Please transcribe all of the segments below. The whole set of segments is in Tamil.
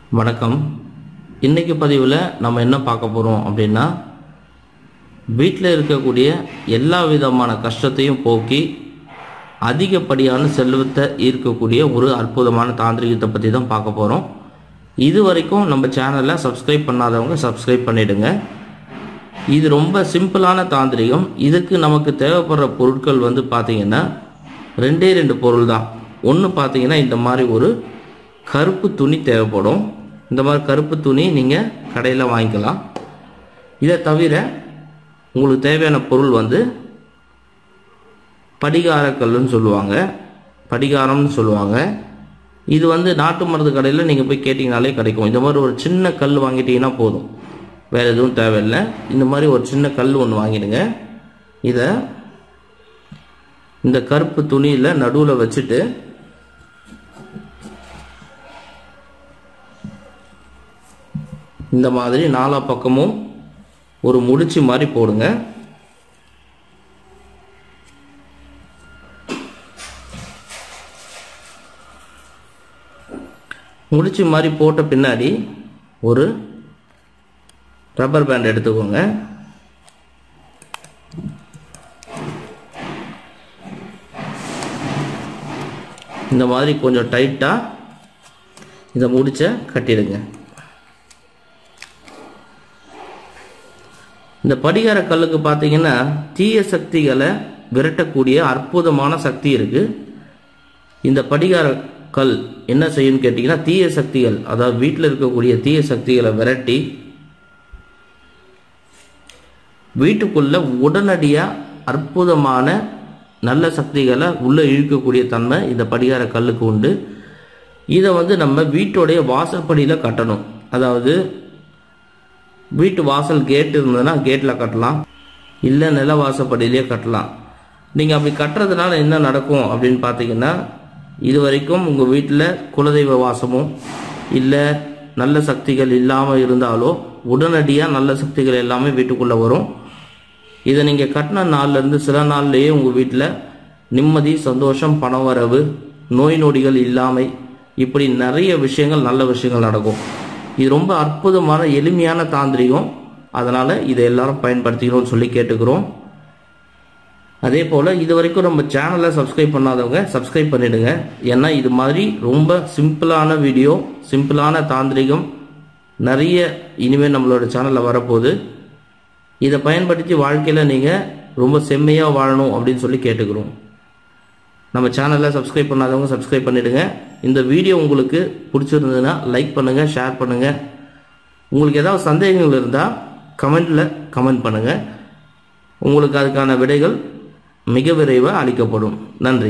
வணக்கம். இன்னைக்கு பதிவில் நம்ம என்ன பார்க்க போகிறோம் அப்படின்னா, வீட்டில் இருக்கக்கூடிய எல்லா விதமான கஷ்டத்தையும் போக்கி அதிகப்படியான செல்வத்தை ஈர்க்கக்கூடிய ஒரு அற்புதமான தாந்திரிகத்தை பற்றி தான் பார்க்க போகிறோம். இது வரைக்கும் நம்ம சேனலை சப்ஸ்கிரைப் பண்ணாதவங்க சப்ஸ்கிரைப் பண்ணிவிடுங்க. இது ரொம்ப சிம்பிளான தாந்திரிகம். இதுக்கு நமக்கு தேவைப்படுற பொருட்கள் பார்த்திங்கன்னா ரெண்டு பொருள் தான். ஒன்று பார்த்திங்கன்னா இந்த மாதிரி ஒரு கருப்பு துணி தேவைப்படும். இந்த மாதிரி கருப்பு துணி நீங்கள் கடையில் வாங்கிக்கலாம். இதை தவிர உங்களுக்கு தேவையான பொருள் படிகாரக்கல்லுன்னு சொல்லுவாங்க, படிகாரம்னு சொல்லுவாங்க. இது நாட்டு மருந்து கடையில் நீங்கள் போய் கேட்டிங்கனாலே கிடைக்கும். இந்த மாதிரி ஒரு சின்ன கல் வாங்கிட்டீங்கன்னா போதும், வேறு எதுவும் தேவையில்லை. இந்த மாதிரி ஒரு சின்ன கல் ஒன்று வாங்கிடுங்க. இதை இந்த கருப்பு துணியில் நடுவில் வச்சுட்டு இந்த மாதிரி நாலா பக்கமும் ஒரு முடிச்சு மாதிரி போடுங்க. முடிச்சு மாதிரி போட்ட பின்னாடி ஒரு ரப்பர் பேண்ட் எடுத்துக்கோங்க. இந்த மாதிரி கொஞ்சம் டைட்டாக இதை முடிச்ச கட்டிடுங்க. இந்த படிகார கல்லுக்கு பார்த்தீங்கன்னா தீய சக்திகளை விரட்டக்கூடிய அற்புதமான சக்தி இருக்கு. இந்த படிகார கல் என்ன செய்யும்னு கேட்டிங்கன்னா, தீய சக்திகள், அதாவது வீட்டில் இருக்கக்கூடிய தீய சக்திகளை விரட்டி வீட்டுக்குள்ள உடனடியாக அற்புதமான நல்ல சக்திகளை உள்ளே இழுக்கக்கூடிய தன்மை இந்த படிகார கல்லுக்கு உண்டு. இதை நம்ம வீட்டுடைய வாசற்படியில் கட்டணும். அதாவது வீட்டு வாசல் கேட் இருந்ததுன்னா கேட்டில் கட்டலாம், இல்லை நில வாசப்படியிலே கட்டலாம். நீங்கள் அப்படி கட்டுறதுனால என்ன நடக்கும் அப்படின்னு பார்த்தீங்கன்னா, இது வரைக்கும் உங்கள் வீட்டில் குலதெய்வ வாசமோ இல்லை நல்ல சக்திகள் இல்லாமல் இருந்தாலோ உடனடியாக நல்ல சக்திகள் எல்லாமே வீட்டுக்குள்ளே வரும். இதை நீங்கள் கட்டின நாள்லேருந்து சில நாள்லேயே உங்கள் வீட்டில் நிம்மதி, சந்தோஷம், பணவரவு, நோய் நொடிகள் இல்லாமை, இப்படி நிறைய விஷயங்கள், நல்ல விஷயங்கள் நடக்கும். இது ரொம்ப அற்புதமான எளிமையான தாந்திரிகம். அதனால் இதை எல்லாரும் பயன்படுத்திக்கணும்னு சொல்லி கேட்டுக்கிறோம். அதே போல் இது வரைக்கும் நம்ம சேனலை சப்ஸ்கிரைப் பண்ணாதவங்க சப்ஸ்கிரைப் பண்ணிவிடுங்க. ஏன்னா இது மாதிரி ரொம்ப சிம்பிளான வீடியோ, சிம்பிளான தாந்திரிகம் நிறைய இனிமேல் நம்மளோட சேனலில் வரப்போகுது. இதை பயன்படுத்தி வாழ்க்கையில் நீங்கள் ரொம்ப செம்மையாக வாழணும் அப்படின்னு சொல்லி கேட்டுக்கிறோம். நம்ம சேனலை சப்ஸ்கிரைப் பண்ணாதவங்க சப்ஸ்கிரைப் பண்ணிவிடுங்க. இந்த வீடியோ உங்களுக்கு பிடிச்சிருந்ததுன்னா லைக் பண்ணுங்கள், ஷேர் பண்ணுங்கள். உங்களுக்கு ஏதாவது சந்தேகங்கள் இருந்தால் கமெண்டில் கமெண்ட் பண்ணுங்கள். உங்களுக்கு அதுக்கான விடைகள் மிக விரைவாக அளிக்கப்படும். நன்றி.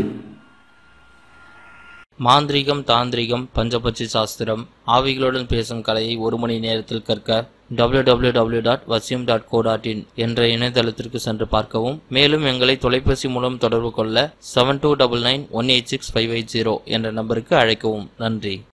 மாந்திரிகம், தாந்திரிகம், பஞ்சபட்சி சாஸ்திரம், ஆவிகளுடன் பேசும் கலையை 1 மணி நேரத்தில் கற்க www.vasyam.co.in என்ற இணையதளத்திற்கு சென்று பார்க்கவும். மேலும் எங்களை தொலைபேசி மூலம் தொடர்பு கொள்ள 7299186580 என்ற நம்பருக்கு அழைக்கவும். நன்றி.